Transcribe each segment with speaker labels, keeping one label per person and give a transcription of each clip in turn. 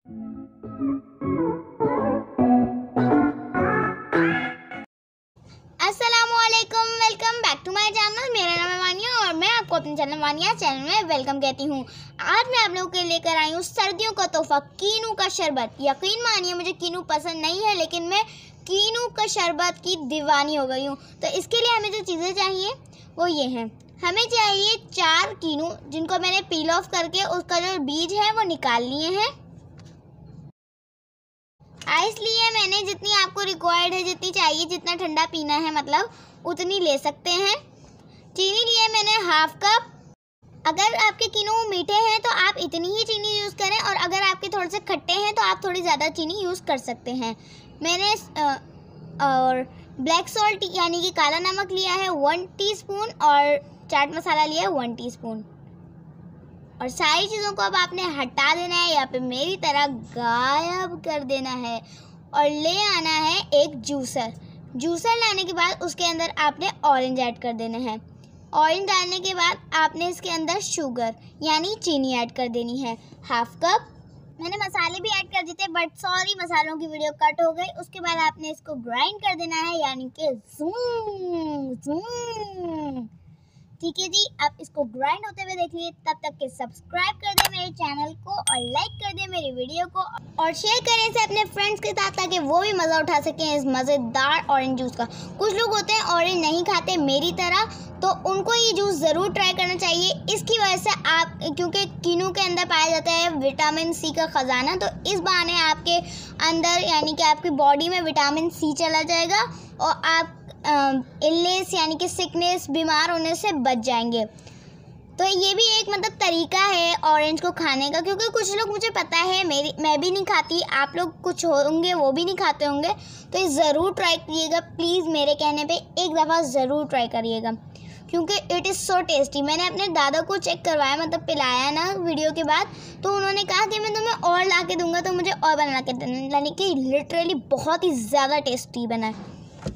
Speaker 1: अस्सलामुअलैकुम, welcome back to my channel. मेरा नाम है वानिया और मैं आपको अपने चैनल में वेलकम कहती हूँ। आज मैं आप लोगों के लिए लेकर आई हूँ सर्दियों का तोहफा, कीनू का शरबत। यकीन मानिए मुझे कीनू पसंद नहीं है, लेकिन मैं कीनू का शरबत की दीवानी हो गई हूँ। तो इसके लिए हमें जो चीज़ें चाहिए वो ये हैं। हमें चाहिए 4 कीनू, जिनको मैंने पील ऑफ करके उसका जो बीज है वो निकाल लिए हैं। आइस लिए मैंने, जितनी आपको रिक्वायर्ड है, जितनी चाहिए, जितना ठंडा पीना है मतलब उतनी ले सकते हैं। चीनी लिए मैंने हाफ कप। अगर आपके कीनू मीठे हैं तो आप इतनी ही चीनी यूज़ करें, और अगर आपके थोड़े से खट्टे हैं तो आप थोड़ी ज़्यादा चीनी यूज़ कर सकते हैं। मैंने और ब्लैक सॉल्ट यानी कि काला नमक लिया है 1 टीस्पून, और चाट मसाला लिया है 1 टीस्पून। और सारी चीज़ों को अब आपने हटा देना है, या फिर मेरी तरह गायब कर देना है। और ले आना है एक जूसर। जूसर लाने के बाद उसके अंदर आपने ऑरेंज ऐड कर देना है। ऑरेंज डालने के बाद आपने इसके अंदर शुगर यानी चीनी ऐड कर देनी है हाफ कप। मैंने मसाले भी ऐड कर दिए थे, बट सॉरी मसालों की वीडियो कट हो गई। उसके बाद आपने इसको ग्राइंड कर देना है, यानी कि ज़ूम ज़ूम। ठीक है जी, आप इसको ग्राइंड होते हुए देखिए। तब तक के सब्सक्राइब कर दें मेरे चैनल को, और लाइक कर दें मेरी वीडियो को, और शेयर करें इसे अपने फ्रेंड्स के साथ, ताकि वो भी मज़ा उठा सकें इस मज़ेदार ऑरेंज जूस का। कुछ लोग होते हैं ऑरेंज नहीं खाते मेरी तरह, तो उनको ये जूस ज़रूर ट्राई करना चाहिए। इसकी वजह से आप, क्योंकि कीनू के अंदर पाया जाता है विटामिन सी का ख़जाना, तो इस बहाने आपके अंदर यानी कि आपकी बॉडी में विटामिन सी चला जाएगा, और आप इलनेस यानी कि सिकनेस, बीमार होने से बच जाएंगे। तो ये भी एक मतलब तरीका है ऑरेंज को खाने का, क्योंकि कुछ लोग, मुझे पता है, मैं भी नहीं खाती, आप लोग कुछ होंगे वो भी नहीं खाते होंगे, तो ये ज़रूर ट्राई करिएगा प्लीज़। मेरे कहने पे एक दफ़ा ज़रूर ट्राई करिएगा, क्योंकि इट इज़ सो टेस्टी। मैंने अपने दादा को चेक करवाया, मतलब पिलाया ना वीडियो के बाद, तो उन्होंने कहा कि मैं तुम्हें और ला के दूँगा, तो मुझे और बना के देना, यानी कि लिटरली बहुत ही ज़्यादा टेस्टी बना है।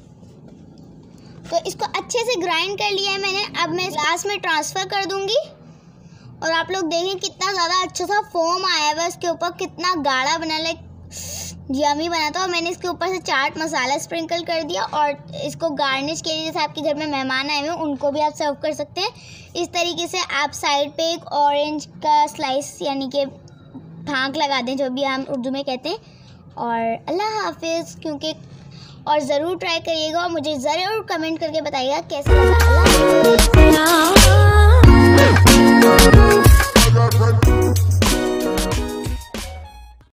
Speaker 1: तो इसको अच्छे से ग्राइंड कर लिया है मैंने। अब मैं ग्लास में ट्रांसफ़र कर दूंगी, और आप लोग देखें कितना ज़्यादा अच्छा सा फोम आया है उसके ऊपर, कितना गाढ़ा बना, लाइक यमी बना था। और मैंने इसके ऊपर से चाट मसाला स्प्रिंकल कर दिया, और इसको गार्निश के लिए, जैसे आपके घर में मेहमान आए हुए हैं उनको भी आप सर्व कर सकते हैं। इस तरीके से आप साइड पे एक ऑरेंज का स्लाइस यानी कि फाँक लगा दें, जो भी हम उर्दू में कहते हैं। और अल्लाह हाफिज़। क्योंकि और ज़रूर ट्राई करिएगा, और मुझे ज़रूर कमेंट करके बताइएगा कैसा लगा।